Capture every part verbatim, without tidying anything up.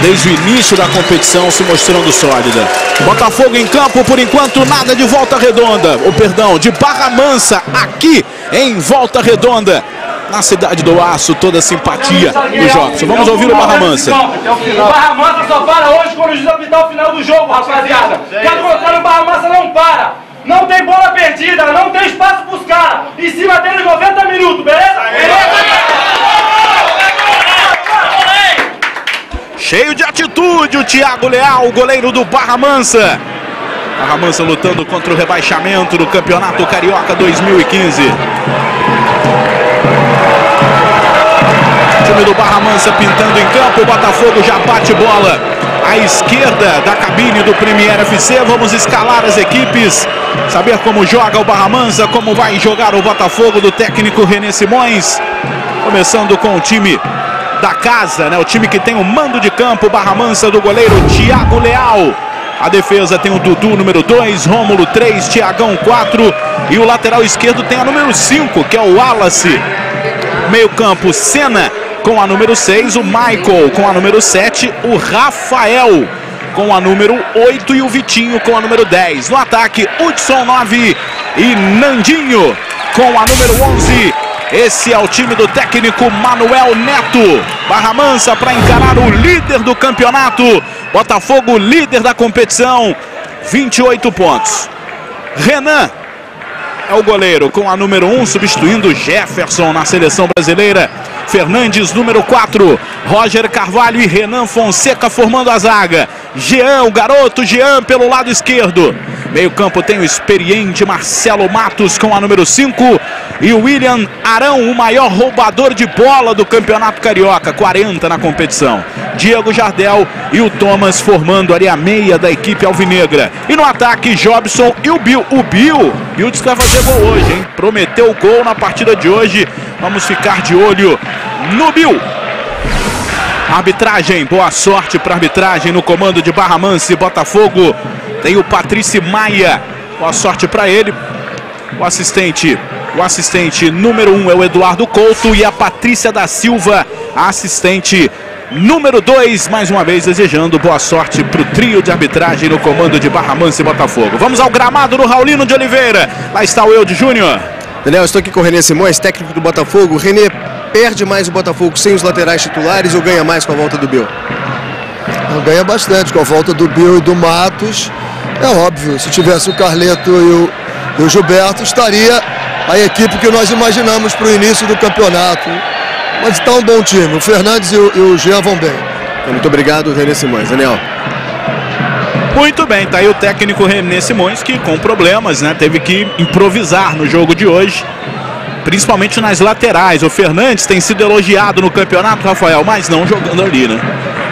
desde o início da competição, se mostrando sólida. Botafogo em campo, por enquanto nada de Volta Redonda, ou perdão, de Barra Mansa, aqui em Volta Redonda, na cidade do Aço, toda a simpatia do Jobson. Vamos ouvir o Barra Mansa. O Barra Mansa só para hoje quando o juiz apitar o final do jogo, rapaziada. Caso contrário, o Barra Mansa não para. Não tem bola perdida, não tem espaço para os caras. Em cima deles noventa minutos, beleza? Cheio de atitude o Thiago Leal, o goleiro do Barra Mansa. Barra Mansa lutando contra o rebaixamento do Campeonato Carioca dois mil e quinze. O time do Barra Mansa pintando em campo, o Botafogo já bate bola à esquerda da cabine do Premier F C. Vamos escalar as equipes, saber como joga o Barra Mansa, como vai jogar o Botafogo do técnico René Simões. Começando com o time da casa, né? O time que tem o mando de campo, Barra Mansa do goleiro Thiago Leal. A defesa tem o Dudu, número dois, Rômulo três, Thiagão quatro. E o lateral esquerdo tem a número cinco, que é o Wallace. Meio campo, Senna com a número seis, o Michael com a número sete, o Rafael com a número oito e o Vitinho com a número dez. No ataque, Hudson nove e Nandinho com a número onze. Esse é o time do técnico Manuel Neto. Barra Mansa para encarar o líder do campeonato. Botafogo, líder da competição, vinte e oito pontos. Renan é o goleiro com a número um, substituindo Jefferson na seleção brasileira. Fernandes, número quatro. Roger Carvalho e Renan Fonseca formando a zaga. Jean, o garoto Jean pelo lado esquerdo. Meio campo tem o experiente Marcelo Matos com a número cinco. E o William Arão, o maior roubador de bola do Campeonato Carioca, quarenta na competição. Diego Jardel e o Thomas formando ali a meia da equipe alvinegra. E no ataque, Jobson e o Bill. O Bill, Bill disse que vai fazer gol hoje, hein? Prometeu o gol na partida de hoje. Vamos ficar de olho no Bill. Arbitragem, boa sorte para arbitragem no comando de Barra Mansa e Botafogo. Tem o Patrício Maia, boa sorte para ele. O assistente, o assistente número um é o Eduardo Couto e a Patrícia da Silva, a assistente número dois, mais uma vez desejando boa sorte para o trio de arbitragem no comando de Barra Mansa e Botafogo. Vamos ao gramado no Raulino de Oliveira. Lá está o Eudes Júnior. Daniel, estou aqui com o René Simões, técnico do Botafogo. René, perde mais o Botafogo sem os laterais titulares ou ganha mais com a volta do Bill? Ganha bastante com a volta do Bill e do Matos. É óbvio, se tivesse o Carleto e o, e o Gilberto, estaria a equipe que nós imaginamos para o início do campeonato. Mas está um bom time, o Fernandes e o, e o Jean vão bem. Muito obrigado, René Simões. Daniel. Muito bem, tá aí o técnico René Simões, que com problemas, né, teve que improvisar no jogo de hoje, principalmente nas laterais. O Fernandes tem sido elogiado no campeonato, Rafael, mas não jogando ali, né?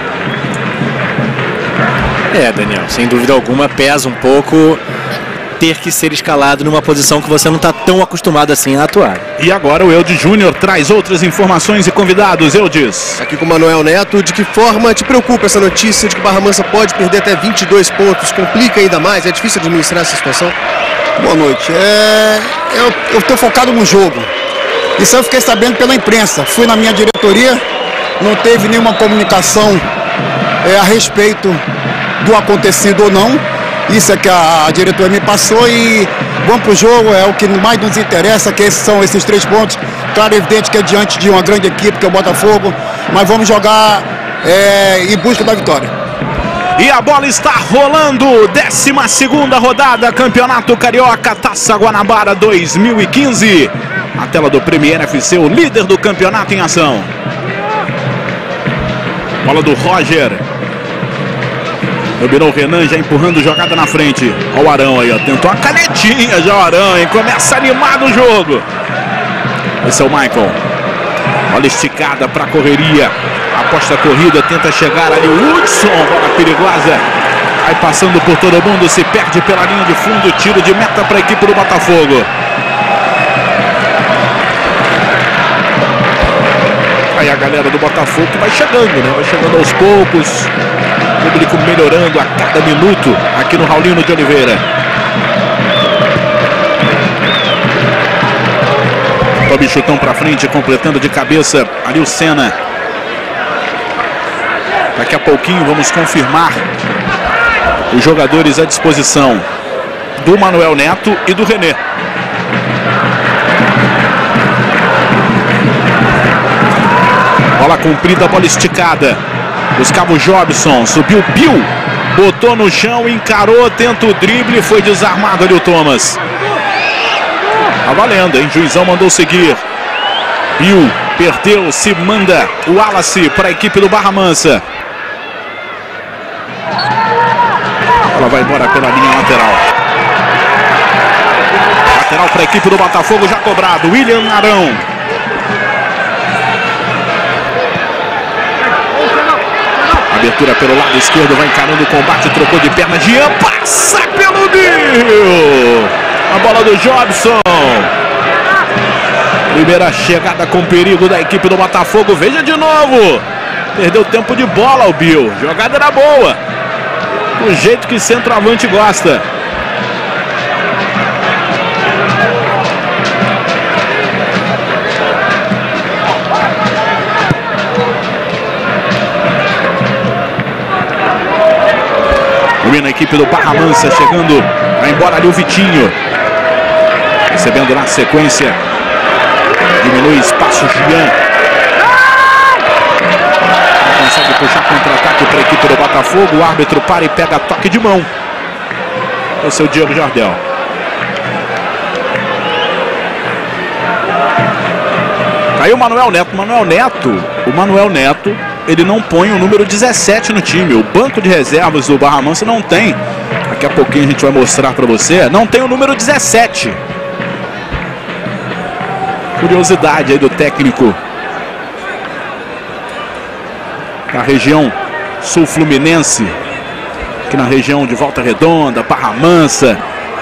É, Daniel, sem dúvida alguma pesa um pouco ter que ser escalado numa posição que você não está tão acostumado assim a atuar. E agora o Eudes Júnior traz outras informações e convidados. Eudes. Aqui com o Manuel Neto. De que forma te preocupa essa notícia de que Barra Mansa pode perder até vinte e dois pontos? Complica ainda mais? É difícil administrar essa situação? Boa noite. É... Eu estou focado no jogo. Isso eu fiquei sabendo pela imprensa. Fui na minha diretoria, não teve nenhuma comunicação é, a respeito do acontecido ou não. Isso é que a, a diretoria me passou e vamos para o jogo, é o que mais nos interessa, que esses são esses três pontos. Claro, é evidente que é diante de uma grande equipe, que é o Botafogo, mas vamos jogar é, em busca da vitória. E a bola está rolando, décima segunda rodada, Campeonato Carioca, Taça Guanabara dois mil e quinze. A tela do Premier F C, o líder do campeonato em ação. Bola do Roger. Dominou o Renan, já empurrando jogada na frente. Olha o Arão aí, ó. Tentou uma canetinha já o Arão, hein? Começa animado o jogo. Esse é o Michael. Bola esticada para a correria. Aposta a corrida, tenta chegar ali o Hudson. Bola perigosa. Vai passando por todo mundo, se perde pela linha de fundo. Tiro de meta para a equipe do Botafogo. Aí a galera do Botafogo vai chegando, né? Vai chegando aos poucos. O público melhorando a cada minuto aqui no Raulino de Oliveira. Sobe chutão pra frente, completando de cabeça ali o Senna. Daqui a pouquinho vamos confirmar os jogadores à disposição do Manuel Neto e do René. Bola comprida, bola esticada. Buscava o Jobson, subiu Bill, botou no chão, encarou, tenta o drible, foi desarmado ali o Thomas. Tá valendo, hein? Juizão mandou seguir. Bill perdeu, se manda o Wallace para a equipe do Barra Mansa. Ela vai embora pela linha lateral. Lateral para a equipe do Botafogo, já cobrado. William Arão. Abertura pelo lado esquerdo, vai encarando o combate, trocou de perna. Jean passa pelo Bill. A bola do Jobson. Primeira chegada com perigo da equipe do Botafogo. Veja de novo. Perdeu tempo de bola o Bill. Jogada era boa. Do jeito que centroavante gosta. Na equipe do Barra Mansa, chegando, vai embora ali o Vitinho, recebendo na sequência, diminui espaço Jean, consegue puxar contra-ataque para a equipe do Botafogo, o árbitro para e pega toque de mão, é o seu Diego Jardel. Aí o Manuel Neto, Manuel Neto, o Manuel Neto, ele não põe o número dezessete no time. O banco de reservas do Barra Mansa não tem. Daqui a pouquinho a gente vai mostrar para você. Não tem o número dezessete. Curiosidade aí do técnico da região sul-fluminense, aqui na região de Volta Redonda, Barra Mansa.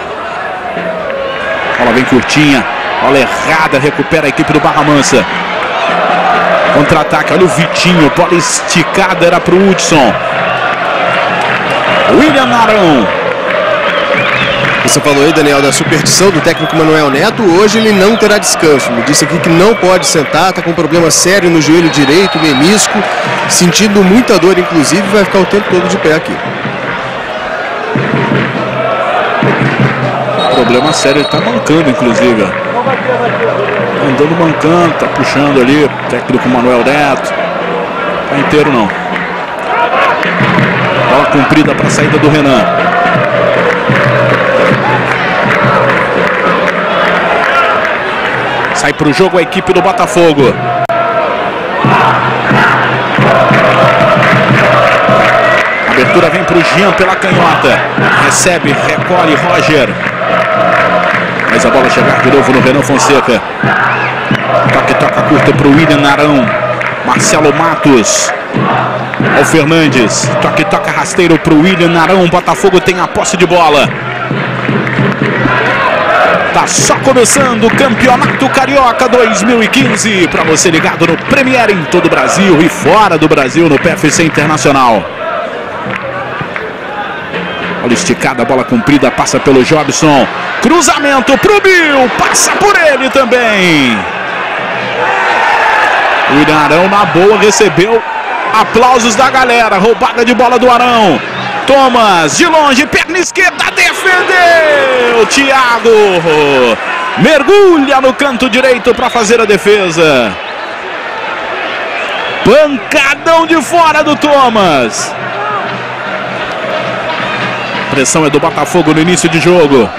Bola bem curtinha, bola errada, recupera a equipe do Barra Mansa. Contra-ataque, olha o Vitinho, bola esticada, era para o Hudson. William Arão. Você falou aí, Daniel, da superstição do técnico Manuel Neto. Hoje ele não terá descanso. Me disse aqui que não pode sentar, está com um problema sério no joelho direito, menisco, sentindo muita dor, inclusive, vai ficar o tempo todo de pé aqui. Problema sério, ele está mancando, inclusive. Andando mancando, tá puxando ali, técnico Manuel Neto. Tá inteiro não. Bola comprida para a saída do Renan. Sai para o jogo a equipe do Botafogo. Abertura vem para o Jean pela canhota. Recebe, recolhe Roger. Mas a bola chegar de novo no Renan Fonseca. Toque, toca curta para o William Arão. Marcelo Matos. Ao Fernandes. Toque, toca rasteiro para o William Arão. Botafogo tem a posse de bola. Tá só começando o Campeonato Carioca dois mil e quinze. Para você ligado no Premier em todo o Brasil e fora do Brasil no P F C Internacional. Bola esticada, bola comprida, passa pelo Jobson. Cruzamento pro Bill, passa por ele também. O William Arão na boa recebeu aplausos da galera. Roubada de bola do Arão. Thomas de longe, perna esquerda, defendeu. Thiago mergulha no canto direito para fazer a defesa. Pancadão de fora do Thomas. Pressão é do Botafogo no início de jogo.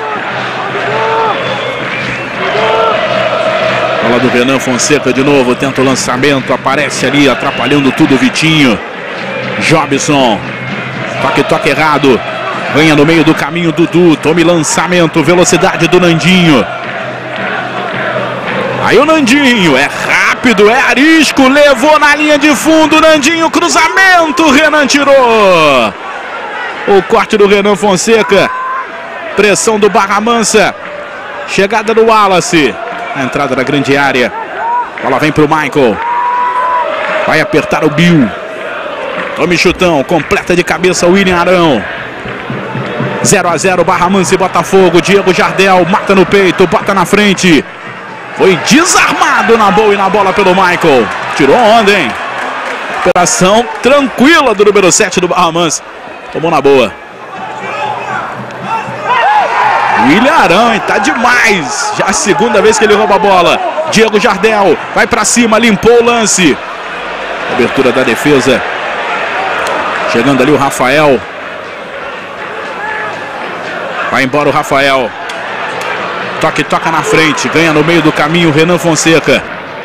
Bola do Renan Fonseca de novo, tenta o lançamento, aparece ali, atrapalhando tudo o Vitinho. Jobson, toque, toque errado, ganha no meio do caminho Dudu, tome lançamento, velocidade do Nandinho. Aí o Nandinho, é rápido, é arisco, levou na linha de fundo, Nandinho, cruzamento, Renan tirou. O corte do Renan Fonseca, pressão do Barra Mansa, chegada do Wallace. A entrada da grande área. Bola vem para o Michael. Vai apertar o Bill. Tome chutão. Completa de cabeça o William Arão. zero a zero Barra Mansa e Botafogo. Diego Jardel mata no peito. Bota na frente. Foi desarmado na boa e na bola pelo Michael. Tirou onda, hein? Recuperação tranquila do número sete do Barra Mansa. Tomou na boa. William Arão, hein? Tá demais. Já a segunda vez que ele rouba a bola. Diego Jardel vai pra cima, limpou o lance. Abertura da defesa. Chegando ali o Rafael. Vai embora o Rafael. Toque, toca na frente. Ganha no meio do caminho o Renan Fonseca.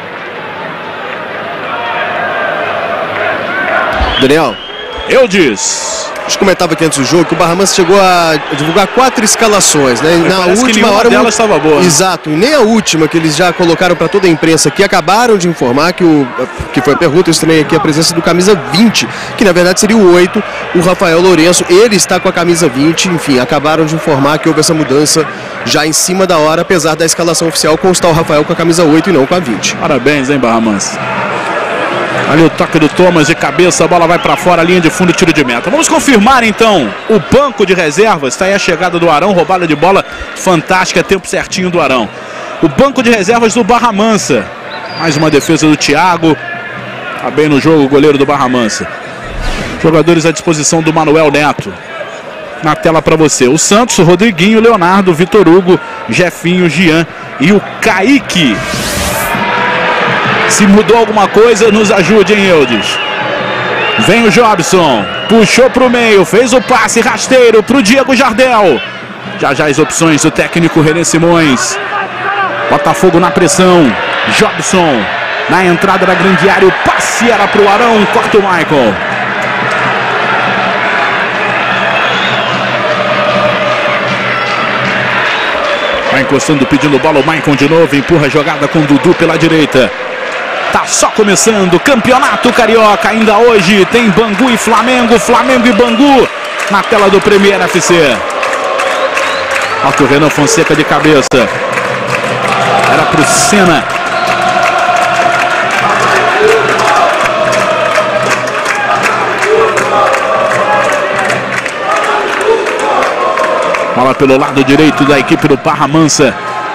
Daniel. Eudes. A gente comentava aqui antes do jogo que o Barra Mansa chegou a divulgar quatro escalações, né? E na última hora delas estava boa. Exato, e nem a última que eles já colocaram para toda a imprensa aqui, acabaram de informar que o que foi a pergunta, eu estranhei aqui a presença do camisa vinte, que na verdade seria o oito, o Rafael Lourenço. Ele está com a camisa vinte, enfim, acabaram de informar que houve essa mudança já em cima da hora, apesar da escalação oficial constar o Rafael com a camisa oito e não com a vinte. Parabéns, hein, Barra Mansa. Ali o toque do Thomas de cabeça, a bola vai para fora, linha de fundo, tiro de meta. Vamos confirmar então o banco de reservas. Está aí a chegada do Arão, roubada de bola fantástica, tempo certinho do Arão. O banco de reservas do Barra Mansa. Mais uma defesa do Thiago. Está bem no jogo o goleiro do Barra Mansa. Jogadores à disposição do Manuel Neto. Na tela para você. O Santos, o Rodriguinho, o Leonardo, o Vitor Hugo, Jefinho, o Jean e o Kaique. Se mudou alguma coisa, nos ajude, hein, Eudes. Vem o Jobson. Puxou para o meio. Fez o passe rasteiro para o Diego Jardel. Já já as opções do técnico René Simões. Botafogo na pressão. Jobson na entrada da grande área. O passe era para o Arão. Corta o Michael. Vai encostando, pedindo bola o Michael de novo. Empurra a jogada com o Dudu pela direita. Tá só começando, Campeonato Carioca, ainda hoje tem Bangu e Flamengo, Flamengo e Bangu na tela do Premier F C. Olha o Renan Fonseca de cabeça. Era pro Senna. Bola pelo lado direito da equipe do Barra Mansa.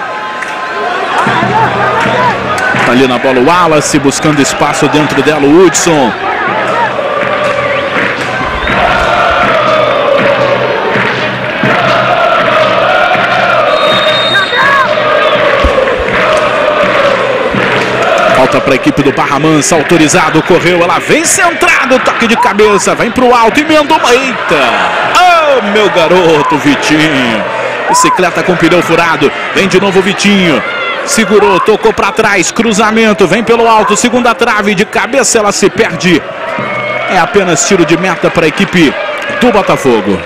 Tá ali na bola o Wallace, buscando espaço dentro dela o Hudson. Falta para a equipe do Barra Mansa, autorizado, correu, ela vem centrado, toque de cabeça, vem pro alto, emendou uma, eita! Oh, meu garoto, Vitinho! Bicicleta com pneu furado, vem de novo o Vitinho. Segurou, tocou para trás, cruzamento, vem pelo alto, segunda trave, de cabeça ela se perde. É apenas tiro de meta para a equipe do Botafogo.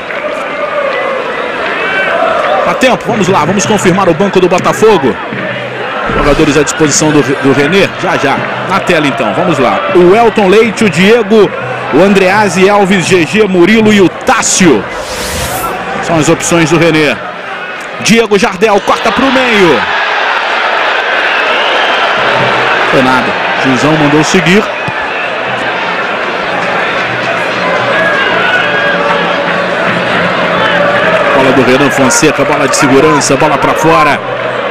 Dá tempo, vamos lá, vamos confirmar o banco do Botafogo. Jogadores à disposição do, do Renê, já já, na tela então, vamos lá. O Elton Leite, o Diego, o Andreazzi, Alves, G G, Murilo e o Tássio. São as opções do Renê. Diego Jardel, corta para o meio. Foi nada, o Juizão mandou seguir. Bola do Renan Fonseca, bola de segurança, bola para fora.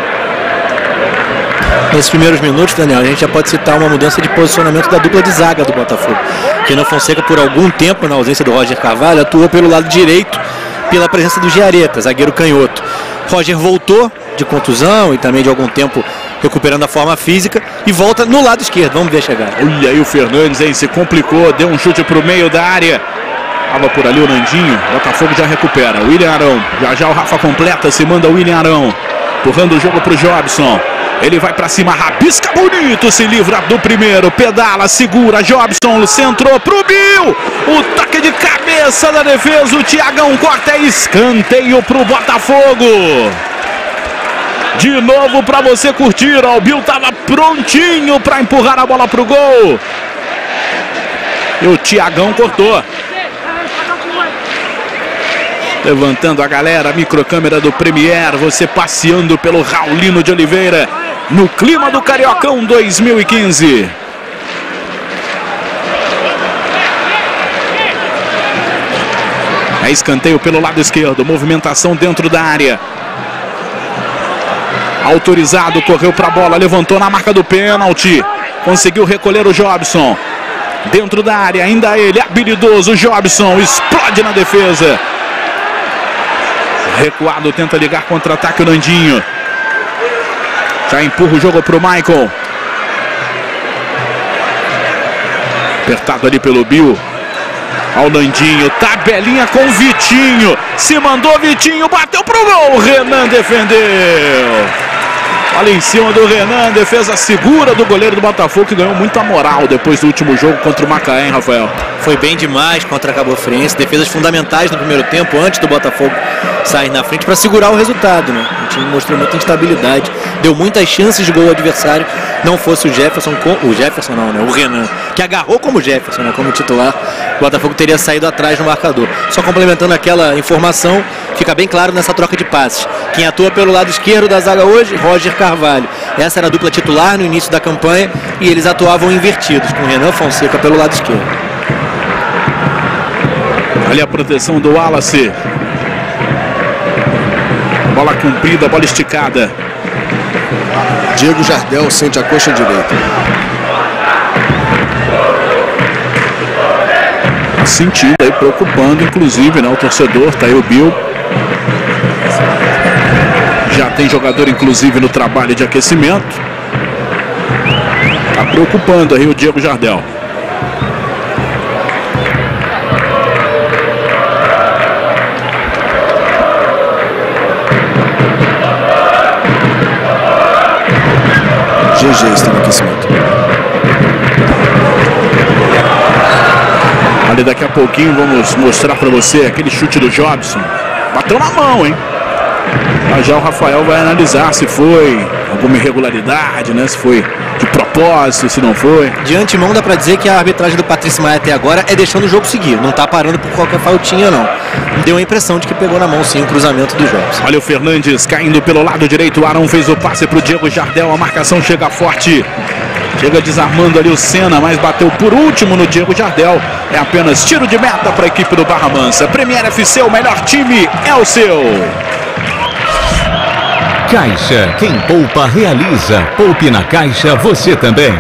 Nesses primeiros minutos, Daniel, a gente já pode citar uma mudança de posicionamento da dupla de zaga do Botafogo. Renan Fonseca, por algum tempo, na ausência do Roger Carvalho, atuou pelo lado direito, pela presença do Giareta, zagueiro canhoto. Roger voltou de contusão e também de algum tempo recuperando a forma física e volta no lado esquerdo. Vamos ver chegar. Olha aí o Fernandes, hein? Se complicou, deu um chute pro meio da área. Tava por ali o Nandinho. Botafogo já recupera. William Arão. Já já o Rafa completa. Se manda o William Arão. Empurrando o jogo pro Jobson. Ele vai pra cima, rabisca bonito. Se livra do primeiro. Pedala, segura. Jobson centrou pro Bill. O toque de cabeça da defesa. O Thiagão corta, escanteio pro Botafogo. De novo para você curtir, ó, o Bill estava prontinho para empurrar a bola para o gol. E o Thiagão cortou. Levantando a galera, a microcâmera do Premier, você passeando pelo Raulino de Oliveira, no clima do Cariocão dois mil e quinze. É escanteio pelo lado esquerdo, movimentação dentro da área. Autorizado, correu para a bola, levantou na marca do pênalti. Conseguiu recolher o Jobson. Dentro da área, ainda ele, habilidoso, Jobson, explode na defesa. Recuado, tenta ligar contra-ataque o Nandinho. Já empurra o jogo para o Michael. Apertado ali pelo Bill. Ao Nandinho, tabelinha com o Vitinho. Se mandou Vitinho, bateu pro gol. Renan defendeu. Olha em cima do Renan, defesa segura do goleiro do Botafogo, que ganhou muita moral depois do último jogo contra o Macaé, hein, Rafael? Foi bem demais contra a Cabo Friense, defesas fundamentais no primeiro tempo, antes do Botafogo sair na frente para segurar o resultado, né? O time mostrou muita instabilidade, deu muitas chances de gol ao adversário, não fosse o Jefferson, o Jefferson não, né? O Renan, que agarrou como Jefferson, né? Como titular, o Botafogo teria saído atrás no marcador. Só complementando aquela informação, fica bem claro nessa troca de passes. Quem atua pelo lado esquerdo da zaga hoje, Roger Carvalho. Essa era a dupla titular no início da campanha e eles atuavam invertidos, com Renan Fonseca pelo lado esquerdo. Ali a proteção do Wallace. Bola comprida, bola esticada. Diego Jardel sente a coxa direita. Sentindo aí, preocupando, inclusive, né? O torcedor, tá aí o Bill. Já tem jogador, inclusive, no trabalho de aquecimento. Tá preocupando aí o Diego Jardel. G G está no aquecimento. Ali daqui a pouquinho vamos mostrar para você aquele chute do Jobson. Bateu na mão, hein? Mas já o Rafael vai analisar se foi alguma irregularidade, né? Se foi de propósito, se não foi. De antemão dá pra dizer que a arbitragem do Patrício Maia até agora é deixando o jogo seguir. Não tá parando por qualquer faltinha, não. Deu a impressão de que pegou na mão, sim, o cruzamento dos jogos. Olha o Fernandes caindo pelo lado direito. O Arão fez o passe pro Diego Jardel. A marcação chega forte. Chega desarmando ali o Senna, mas bateu por último no Diego Jardel. É apenas tiro de meta para a equipe do Barra Mansa. Premier F C, o melhor time é o seu. Caixa, quem poupa realiza. Poupe na Caixa você também.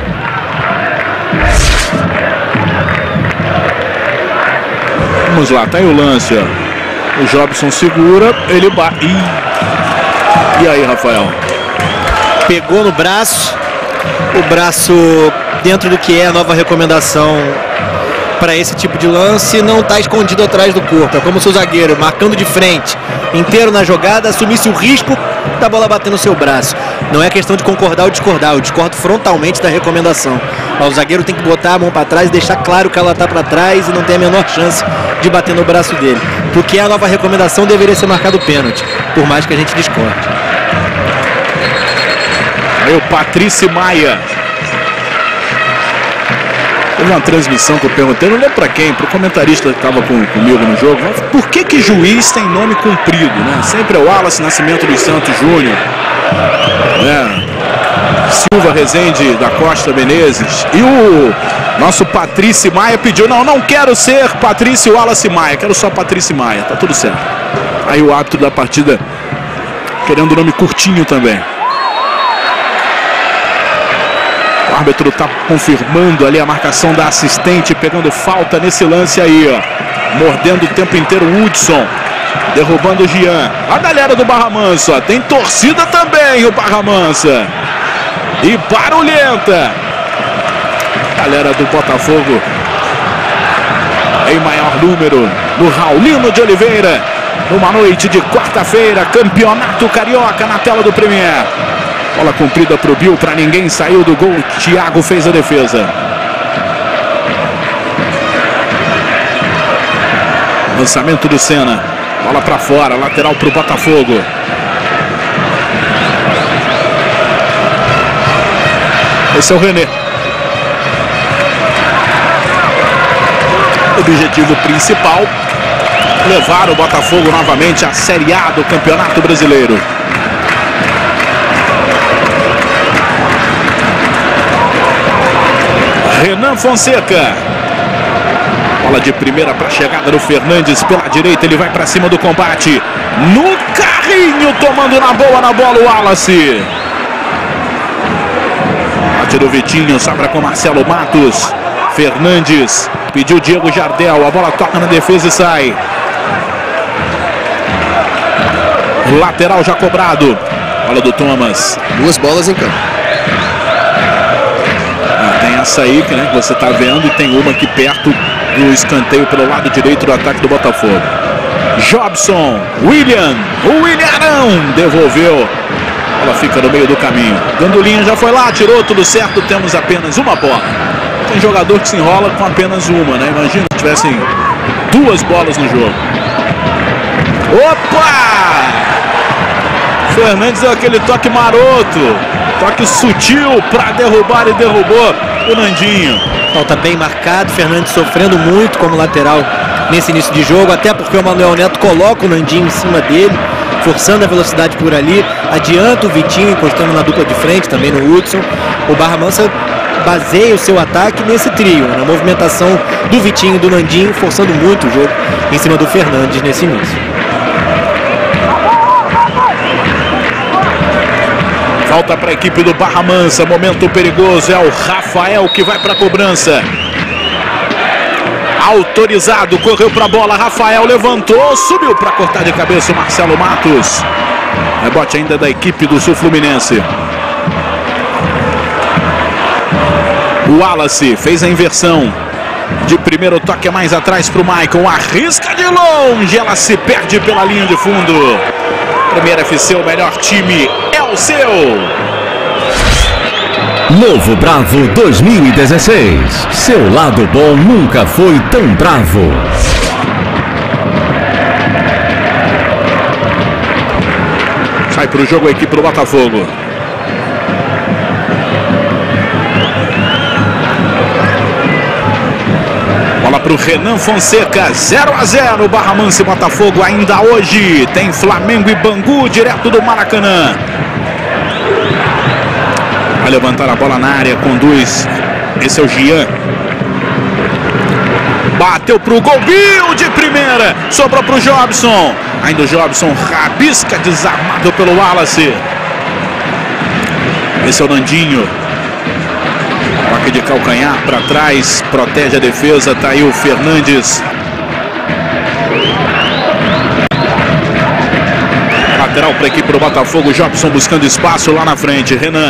Vamos lá, tá aí o lance, ó. O Jobson segura, ele bate. E aí, Rafael? Pegou no braço. O braço, dentro do que é a nova recomendação para esse tipo de lance, não está escondido atrás do corpo. É como se o zagueiro, marcando de frente, inteiro na jogada, assumisse o risco da bola bater no seu braço. Não é questão de concordar ou discordar, eu discordo frontalmente da recomendação. O zagueiro tem que botar a mão para trás, deixar claro que ela está para trás e não tem a menor chance de bater no braço dele. Porque a nova recomendação deveria ser marcado pênalti, por mais que a gente discorde. Aí o Patrício Maia. Teve uma transmissão que eu perguntei, não lembro pra quem, pro comentarista que estava com, comigo no jogo. Mas por que que juiz tem nome comprido, né? Sempre é o Wallace Nascimento dos Santos Júnior, né? Silva Rezende da Costa Menezes. E o nosso Patrício Maia pediu, não, não quero ser Patrício Wallace Maia, quero só Patrício Maia, tá tudo certo. Aí o árbitro da partida querendo o nome curtinho também. O árbitro está confirmando ali a marcação da assistente, pegando falta nesse lance aí, ó. Mordendo o tempo inteiro o Hudson, derrubando o Jean. A galera do Barra Mansa, ó. Tem torcida também o Barra Mansa. E barulhenta. Galera do Botafogo em maior número no Raulino de Oliveira. Numa noite de quarta-feira, Campeonato Carioca na tela do Premier. Bola cumprida para o Bill, para ninguém, saiu do gol. Thiago fez a defesa. Lançamento do Senna. Bola para fora, lateral para o Botafogo. Esse é o René. Objetivo principal: levar o Botafogo novamente à Série A do Campeonato Brasileiro. Renan Fonseca. Bola de primeira para a chegada do Fernandes pela direita. Ele vai para cima do combate. No carrinho, tomando na boa na bola o Wallace. Bate do Vitinho, sobra com Marcelo Matos. Fernandes pediu Diego Jardel, a bola toca na defesa e sai. Lateral já cobrado. Bola do Thomas. Duas bolas em campo. Ah, tem essa aí que, né, que você está vendo, e tem uma aqui perto do escanteio pelo lado direito do ataque do Botafogo. Jobson, William, o William devolveu. Ela fica no meio do caminho. Gandolinha já foi lá, tirou, tudo certo. Temos apenas uma bola. Tem jogador que se enrola com apenas uma, né? Imagina se tivessem duas bolas no jogo. Opa! Fernandes deu aquele toque maroto, toque sutil para derrubar e derrubou o Nandinho. Falta bem marcado, Fernandes sofrendo muito como lateral nesse início de jogo, até porque o Manuel Neto coloca o Nandinho em cima dele, forçando a velocidade por ali, adianta o Vitinho, encostando na dupla de frente, também no Hudson. O Barra Mansa baseia o seu ataque nesse trio, na movimentação do Vitinho e do Nandinho, forçando muito o jogo em cima do Fernandes nesse início. Falta para a equipe do Barra Mansa, momento perigoso, é o Rafael que vai para a cobrança. Autorizado, correu para a bola, Rafael levantou, subiu para cortar de cabeça o Marcelo Matos. Rebote ainda da equipe do Sul Fluminense. O Wallace fez a inversão. De primeiro toque mais atrás para o Maicon, arrisca de longe, ela se perde pela linha de fundo. Premier F C, o melhor time é o seu. Novo Bravo dois mil e dezesseis. Seu lado bom nunca foi tão bravo. Sai para o jogo a equipe do Botafogo. Bola para o Renan Fonseca, zero a zero, Barra Mansa e Botafogo ainda hoje. Tem Flamengo e Bangu, direto do Maracanã. Vai levantar a bola na área, conduz. Esse é o Gian. Bateu para o gol, Bill de primeira. Sobrou para o Jobson. Ainda o Jobson rabisca, desarmado pelo Wallace. Esse é o Nandinho. Toque de calcanhar para trás, protege a defesa, tá aí o Fernandes. Lateral para a equipe do Botafogo, Jobson buscando espaço lá na frente, Renan.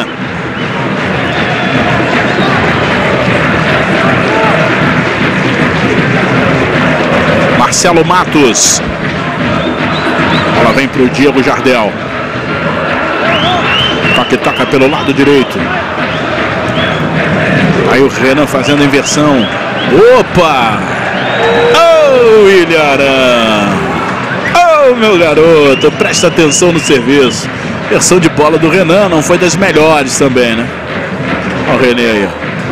Marcelo Matos. Ela vem para o Diego Jardel. Toque toca pelo lado direito. Aí o Renan fazendo a inversão. Opa! Oh, Ilharão! Oh, meu garoto, presta atenção no serviço. Versão de bola do Renan não foi das melhores também, né? Olha o René aí.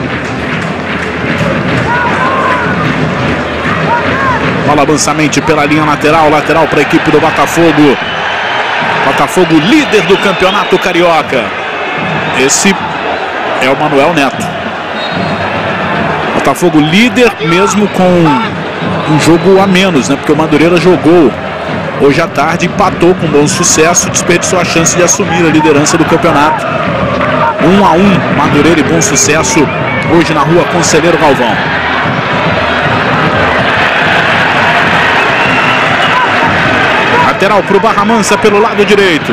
Bola avançamente pela linha lateral. Lateral para a equipe do Botafogo. Botafogo líder do campeonato carioca. Esse é o Manuel Neto. Botafogo líder mesmo com um jogo a menos, né? Porque o Madureira jogou hoje à tarde, empatou com bom sucesso, desperdiçou a chance de assumir a liderança do campeonato. Um a um, Madureira e Bom Sucesso, hoje na rua Conselheiro Galvão. Lateral para o Barra Mansa pelo lado direito.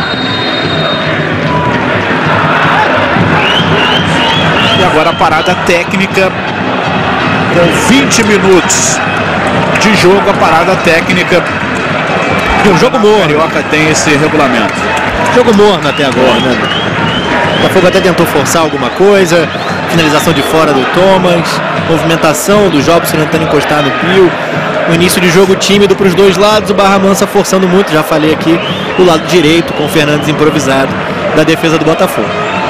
E agora a parada técnica. Com vinte minutos de jogo, a parada técnica. E um jogo morno. O Carioca tem esse regulamento. Jogo morno até agora, né? O Botafogo até tentou forçar alguma coisa. Finalização de fora do Thomas. Movimentação do Jobson tentando encostar no Pio. O início de jogo tímido para os dois lados. O Barra Mansa forçando muito, já falei aqui, o lado direito com o Fernandes improvisado da defesa do Botafogo.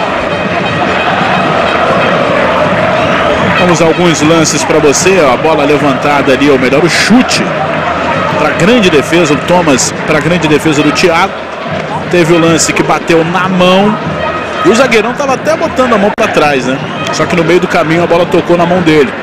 Vamos a alguns lances para você. Ó, a bola levantada ali, ou melhor, o chute para a grande defesa, o Thomas para a grande defesa do Thiago. Teve o lance que bateu na mão e o zagueirão estava até botando a mão para trás, né? Só que no meio do caminho a bola tocou na mão dele.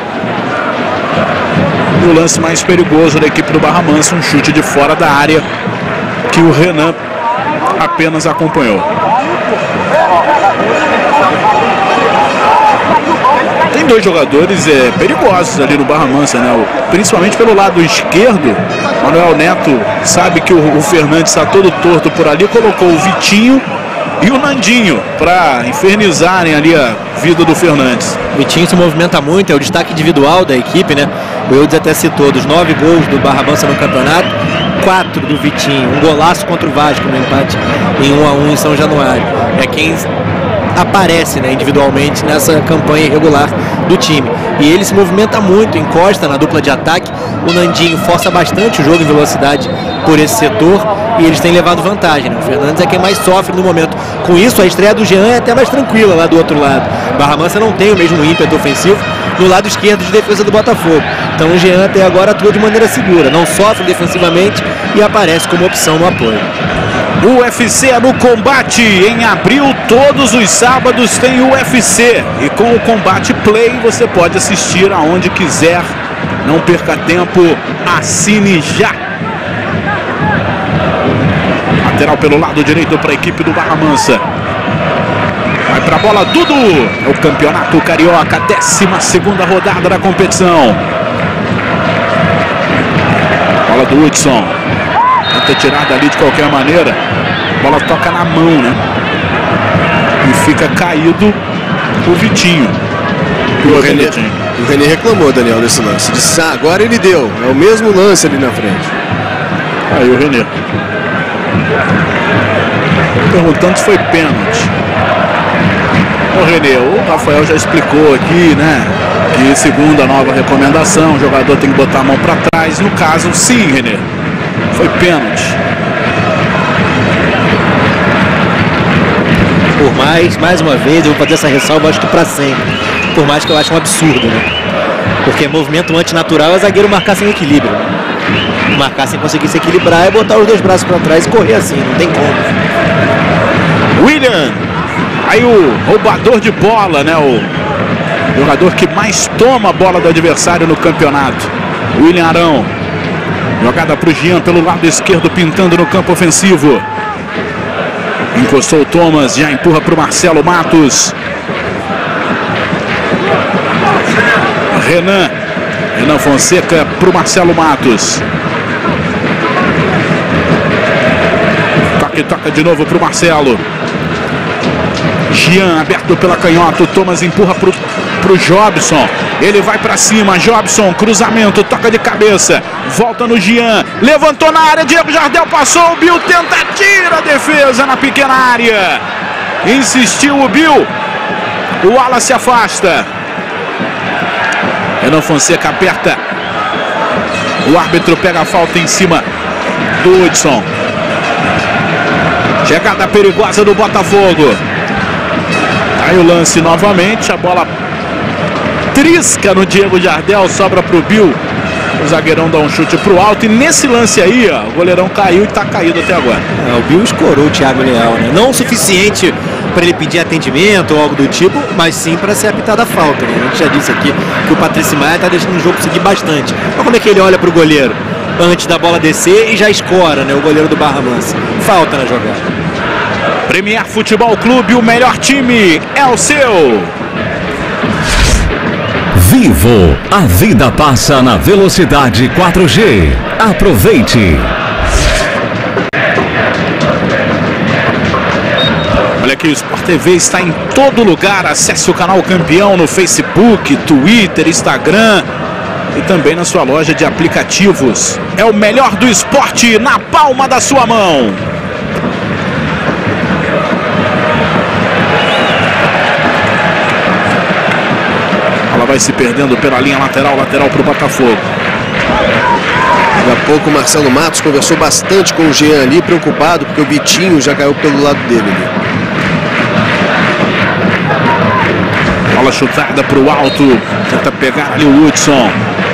E o lance mais perigoso da equipe do Barra Mansa, um chute de fora da área que o Renan apenas acompanhou. Tem dois jogadores é, perigosos ali no Barra Mansa, né? O, principalmente pelo lado esquerdo. Manuel Neto sabe que o, o Fernandes está todo torto por ali, colocou o Vitinho e o Nandinho para infernizarem ali a vida do Fernandes. Vitinho se movimenta muito, é o destaque individual da equipe, né? O Eudes até citou, dos nove gols do Barra Mansa no campeonato, quatro do Vitinho, um golaço contra o Vasco no empate em um a um em São Januário. É quem aparece, né, individualmente nessa campanha irregular do time. E ele se movimenta muito, encosta na dupla de ataque. O Nandinho força bastante o jogo em velocidade por esse setor e eles têm levado vantagem, né? O Fernandes é quem mais sofre no momento. Com isso, a estreia do Jean é até mais tranquila lá do outro lado. Barra Mansa não tem o mesmo ímpeto ofensivo no lado esquerdo de defesa do Botafogo. Então o Jean até agora atua de maneira segura, não sofre defensivamente e aparece como opção no apoio. U F C é no combate. Em abril, todos os sábados tem U F C. E com o Combate Play você pode assistir aonde quiser. Não perca tempo, assine já. Lateral pelo lado direito para a equipe do Barra Mansa. Vai para a bola, Dudu. É o Campeonato Carioca, décima segunda rodada da competição. Bola do Hudson. Tenta tirar dali de qualquer maneira. A bola toca na mão, né? E fica caído o Vitinho. E o, o, René, o René reclamou, Daniel, desse lance. Disse, ah, agora ele deu. É o mesmo lance ali na frente. Aí o René. Perguntando se foi pênalti. O René, o Rafael já explicou aqui, né? Que segundo a nova recomendação, o jogador tem que botar a mão para trás. No caso, sim, René. Foi pênalti. Por mais, mais uma vez, eu vou fazer essa ressalva, acho que para sempre. Por mais que eu ache um absurdo, né? Porque movimento antinatural é zagueiro marcar sem equilíbrio. Marcar sem conseguir se equilibrar é botar os dois braços para trás e correr assim, não tem como. William, aí o roubador de bola, né? O jogador que mais toma a bola do adversário no campeonato. William Arão. Jogada para o Jean pelo lado esquerdo, pintando no campo ofensivo. Encostou o Thomas, já empurra para o Marcelo Matos. Renan. Renan Fonseca para o Marcelo Matos. Toque, toca de novo para o Marcelo. Jean aberto pela canhota. O Thomas empurra para o Jobson. Ele vai para cima. Jobson, cruzamento, toca de cabeça. Volta no Jean. Levantou na área. Diego Jardel passou. O Bill tenta, tira a defesa na pequena área. Insistiu o Bill. O Wallace afasta. Renan Fonseca aperta. O árbitro pega a falta em cima do Hudson. Chegada perigosa do Botafogo. Aí o lance novamente. A bola trisca no Diego Jardel. Sobra para o Bill. O zagueirão dá um chute para o alto. E nesse lance aí, ó, o goleirão caiu e está caído até agora. É, o Bill escorou o Thiago Leal, né? Não o suficiente para ele pedir atendimento ou algo do tipo, mas sim para ser apitada a falta, né? A gente já disse aqui que o Patrício Maia está deixando o jogo seguir bastante. Olha como é que ele olha para o goleiro antes da bola descer e já escora, né? O goleiro do Barra Mansa. Falta na jogada. Premier Futebol Clube, o melhor time é o seu. Vivo, a vida passa na velocidade quatro G. Aproveite. Olha aqui, o Sport T V está em todo lugar. Acesse o canal Campeão no Facebook, Twitter, Instagram e também na sua loja de aplicativos. É o melhor do esporte na palma da sua mão. Ela vai se perdendo pela linha lateral, lateral para o Botafogo. Daqui a pouco o Marcelo Matos conversou bastante com o Jean ali, preocupado, porque o Vitinho já caiu pelo lado dele ali. Bola chutada para o alto, tenta pegar ali o Hudson.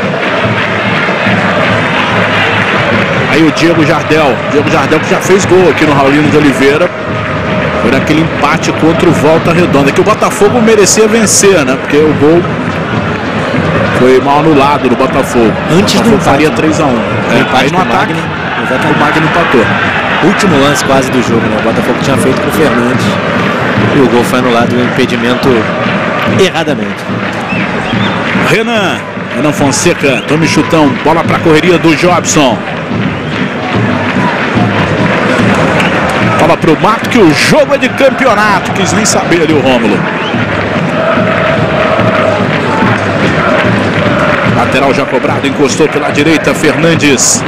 Aí o Diego Jardel, Diego Jardel que já fez gol aqui no Raulino de Oliveira. Foi naquele empate contra o Volta Redonda, que o Botafogo merecia vencer, né? Porque o gol foi mal anulado do Botafogo. Antes do faria três a um. É, aí no ataque, o Magno empatou. Último lance quase do jogo, né? O Botafogo tinha feito com o Fernandes. E o gol foi anulado, o impedimento erradamente. Renan. Renan Fonseca, tome chutão. Bola para a correria do Jobson. Bola para o Mato, que o jogo é de campeonato. Quis nem saber ali o Rômulo. Lateral já cobrado, encostou pela direita, Fernandes.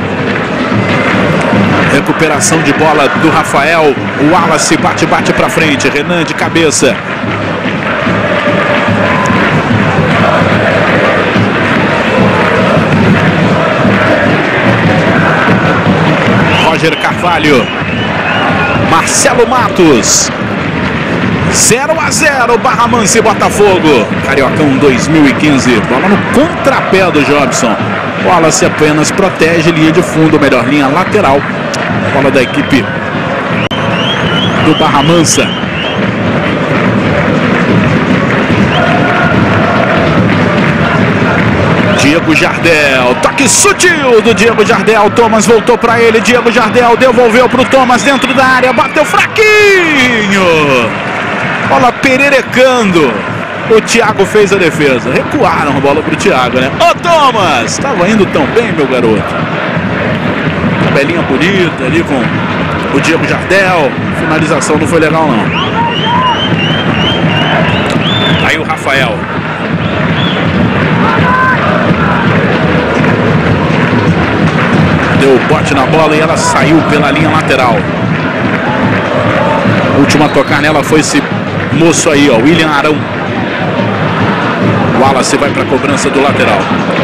Recuperação de bola do Rafael. O Wallace bate, bate para frente. Renan de cabeça. Roger Carvalho. Marcelo Matos. zero a zero, Barra Mansa e Botafogo. Cariocão dois mil e quinze. Bola no contrapé do Jobson. Wallace apenas protege linha de fundo, melhor linha lateral. Bola da equipe do Barra Mansa. Diego Jardel, toque sutil do Diego Jardel. Thomas voltou para ele, Diego Jardel devolveu para o Thomas dentro da área, bateu fraquinho. Bola pererecando. O Thiago fez a defesa. Recuaram a bola para o Thiago, né? Ô Thomas, estava indo tão bem, meu garoto. Tabelinha bonita ali com o Diego Jardel. Finalização não foi legal, não. Aí o Rafael. Deu o bote na bola e ela saiu pela linha lateral. A última a tocar nela foi esse moço aí, ó, William Arão. O Wallace vai para a cobrança do lateral.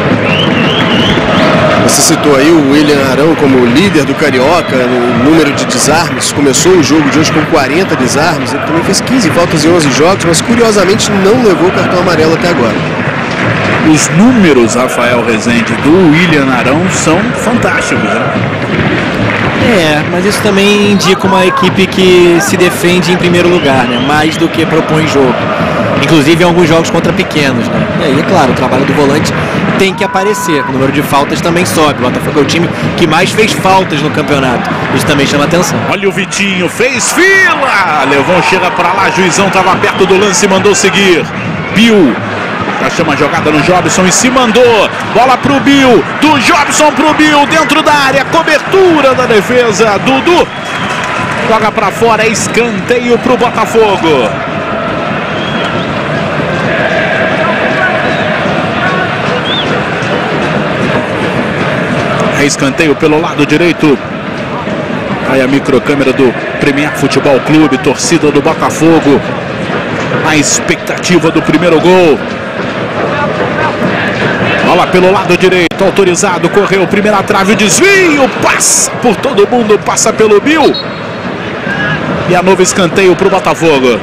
Você citou aí o William Arão como líder do Carioca no número de desarmes. Começou o jogo de hoje com quarenta desarmes. Ele também fez quinze faltas em onze jogos, mas curiosamente não levou cartão amarelo até agora. Os números, Rafael Rezende, do William Arão são fantásticos, né? É, mas isso também indica uma equipe que se defende em primeiro lugar, né? Mais do que propõe jogo. Inclusive em alguns jogos contra pequenos, né? E aí, é claro, o trabalho do volante tem que aparecer. O número de faltas também sobe. O Botafogo é o time que mais fez faltas no campeonato. Isso também chama atenção. Olha o Vitinho, fez fila! Levou, chega pra lá, Juizão estava perto do lance e mandou seguir. Bill. Já chama a jogada no Jobson e se mandou. Bola pro Bill, do Jobson pro Bill, dentro da área, cobertura da defesa. Dudu joga pra fora, é escanteio pro Botafogo. É escanteio pelo lado direito. Aí a microcâmera do Premier Futebol Clube, torcida do Botafogo. A expectativa do primeiro gol. Bola pelo lado direito, autorizado, correu, primeira trave, o desvio, passa por todo mundo, passa pelo Bill. E a novo escanteio para o Botafogo.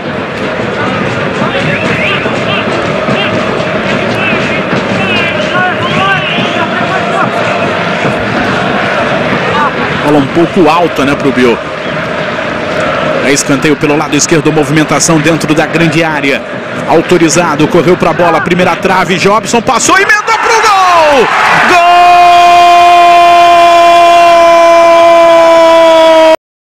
Bola um pouco alta, né, para o Bill. É escanteio pelo lado esquerdo, movimentação dentro da grande área. Autorizado, correu para a bola, primeira trave, Jobson passou e emendou pro gol! Gol!